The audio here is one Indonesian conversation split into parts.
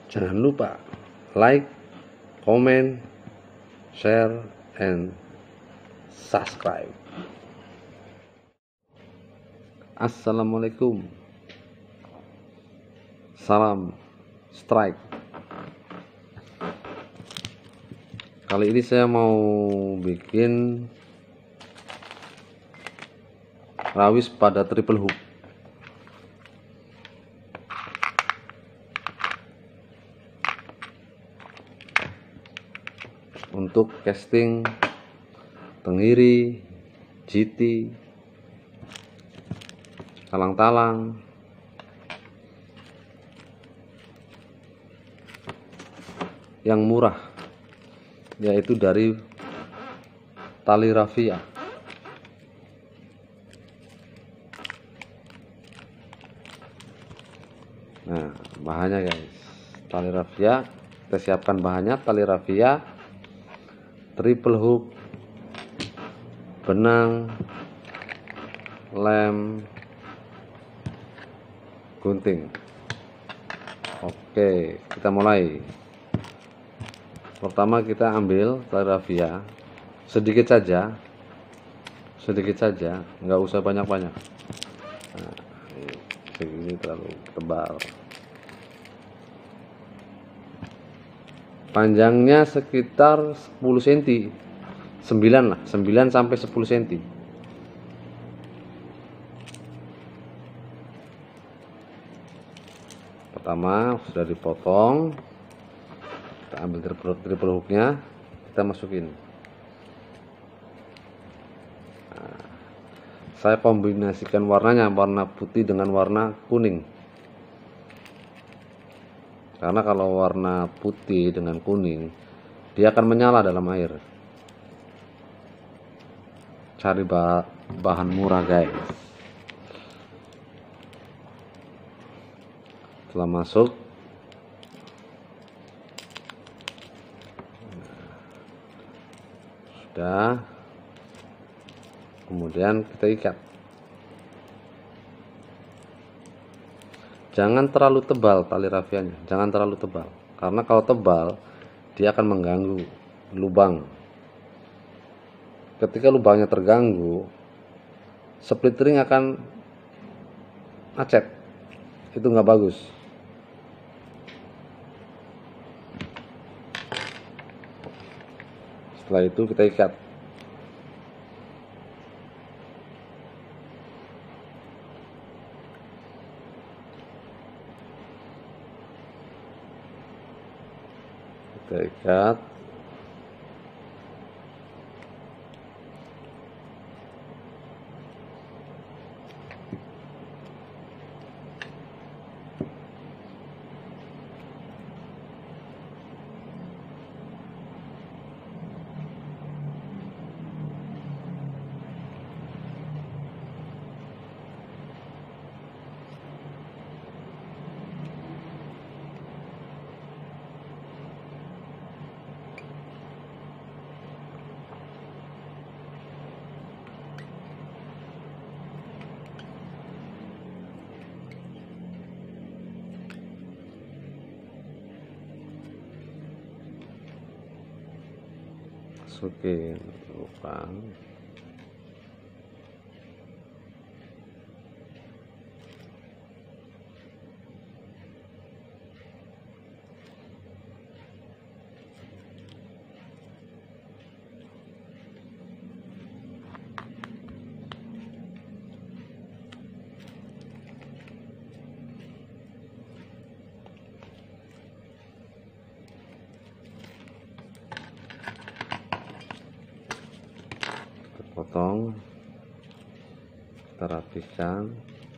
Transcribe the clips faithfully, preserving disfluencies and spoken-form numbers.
Jangan lupa like, comment, share, and subscribe. Assalamualaikum. Salam strike. Kali ini saya mau bikin rawis pada triple hook. Untuk casting tenggiri, G T, talang-talang, yang murah, yaitu dari tali rafia. Nah, bahannya guys, tali rafia. Kita siapkan bahannya: tali rafia, triple hook, benang, lem, gunting. Oke, kita mulai. Pertama kita ambil tali rafia sedikit saja, sedikit saja, nggak usah banyak-banyak. Nah, segini terlalu tebal. Panjangnya sekitar sepuluh sentimeter, sembilan lah, sembilan sampai sepuluh sentimeter. Pertama sudah dipotong, kita ambil triple, triple hooknya, kita masukin. Nah, saya kombinasikan warnanya, warna putih dengan warna kuning. Karena kalau warna putih dengan kuning, dia akan menyala dalam air. Cari bahan murah guys. Setelah masuk, sudah, kemudian kita ikat. Jangan terlalu tebal tali rafianya, jangan terlalu tebal, karena kalau tebal dia akan mengganggu lubang. Ketika lubangnya terganggu, split ring akan macet, itu nggak bagus. Setelah itu kita ikat. Kita ikat. Masukin lubang. Potong, kita rapikan.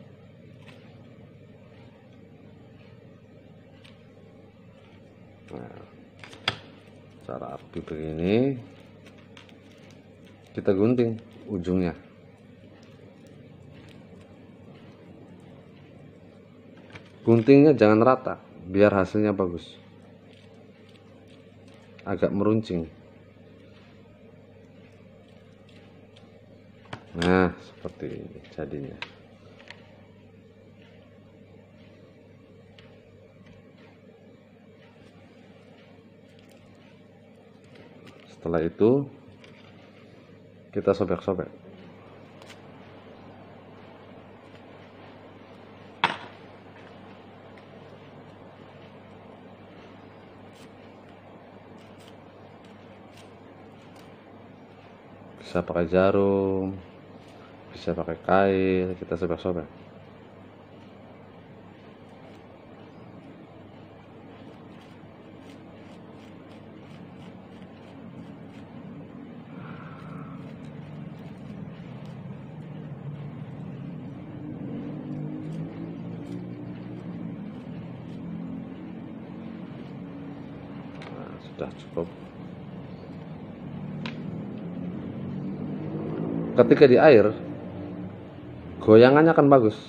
Nah, cara rapi begini, kita gunting ujungnya. Guntingnya jangan rata, biar hasilnya bagus, agak meruncing. Nah, seperti ini jadinya. Setelah itu kita sobek-sobek. Bisa pakai jarum, bisa pakai kail, kita sobek-sobek. Nah, sudah cukup. Ketika di air, goyangannya akan bagus.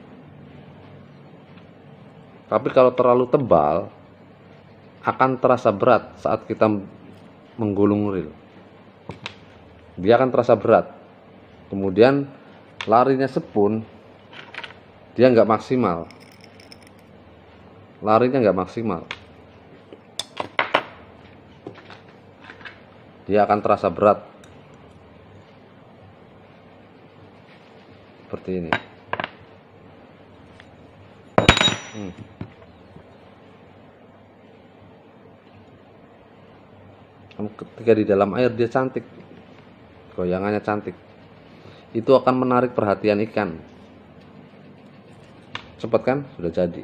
Tapi kalau terlalu tebal, akan terasa berat saat kita menggulung reel. Dia akan terasa berat. Kemudian larinya spun, dia nggak maksimal. Larinya nggak maksimal. Dia akan terasa berat. Seperti ini. Hmm. Ketika di dalam air dia cantik, goyangannya cantik, itu akan menarik perhatian ikan. Cepat kan? Sudah jadi.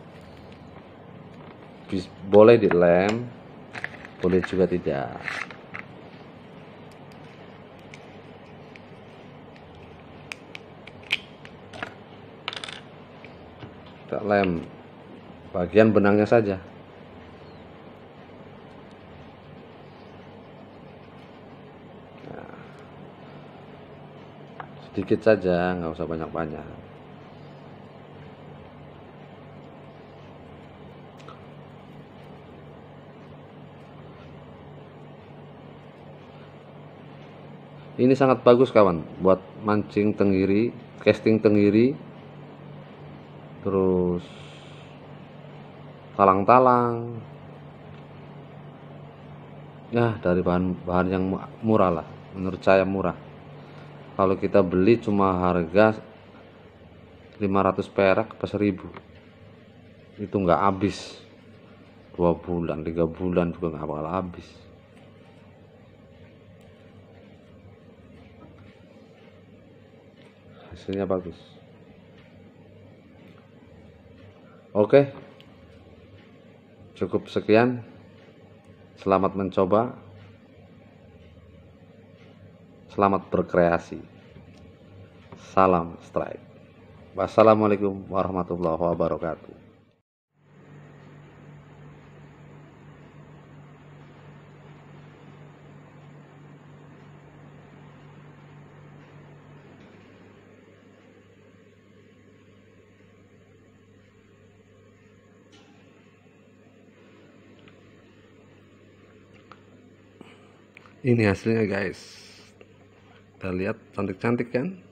Boleh dilem, boleh juga tidak. Kita lem bagian benangnya saja. Nah, sedikit saja, nggak usah banyak-banyak. Ini sangat bagus kawan, buat mancing tenggiri, casting tenggiri, terus talang-talang. Ya, dari bahan-bahan yang murah lah, menurut saya murah. Kalau kita beli cuma harga lima ratus perak per seribu, itu nggak habis. Dua bulan, tiga bulan juga nggak bakal habis. Hasilnya bagus. Oke, cukup sekian. Selamat mencoba, selamat berkreasi. Salam strike. Wassalamualaikum warahmatullahi wabarakatuh. Ini hasilnya guys, kita lihat cantik-cantik kan.